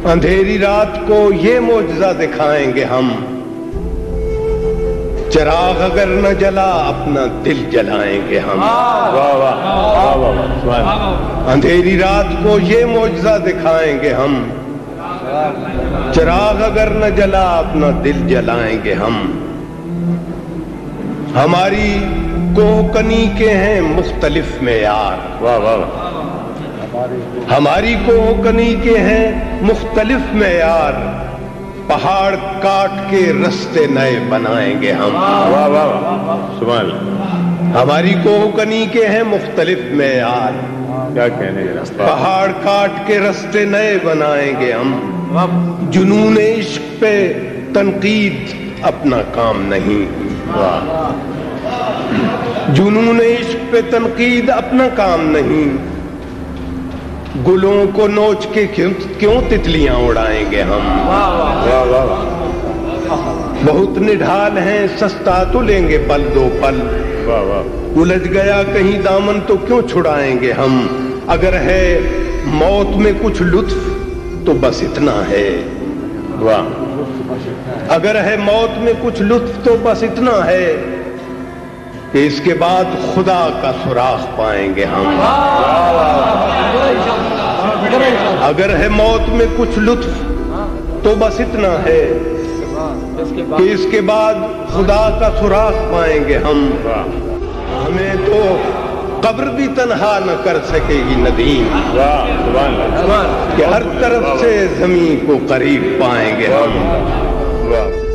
अंधेरी रात को ये मौजज़ा दिखाएंगे हम, चिराग अगर न जला अपना दिल जलाएंगे हम। वाह वाह वाह वाह। अंधेरी रात को ये मौजज़ा दिखाएंगे हम, चिराग अगर न जला अपना दिल जलाएंगे हम। हमारी कोहकनी के हैं मुख्तलिफ मेयार। वाह वाह। हमारी कोहकनी के हैं मुख्तलिफ मेयार, पहाड़ काट के रास्ते नए बनाएंगे हम। वाह वाह सुभान अल्लाह। हमारी कोहकनी के हैं मुख्तलिफ मेयार, क्या कहने के रास्ता। पहाड़ काट के रास्ते नए बनाएंगे हम। जुनून इश्क पे तनकीद अपना काम नहीं। वाह। जुनून इश्क पे तनकीद अपना काम नहीं। गुलों को नोच के क्यों तितलियां उड़ाएंगे हम। वाह वाह। बहुत निढाल हैं, सस्ता तो लेंगे पल दो पल। वाह वाह। उलझ गया कहीं दामन तो क्यों छुड़ाएंगे हम। अगर है मौत में कुछ लुत्फ तो बस इतना है। वाह। अगर है मौत में कुछ लुत्फ तो बस इतना है कि इसके बाद खुदा का सुराग पाएंगे हम। अगर है मौत में कुछ लुत्फ तो बस इतना है कि इसके बाद खुदा का सुराग पाएंगे हम। हमें तो कब्र भी तन्हा न कर सकेगी नदीम। वाह सुभान अल्लाह। कि हर तरफ से जमीन को करीब पाएंगे हम। वाह।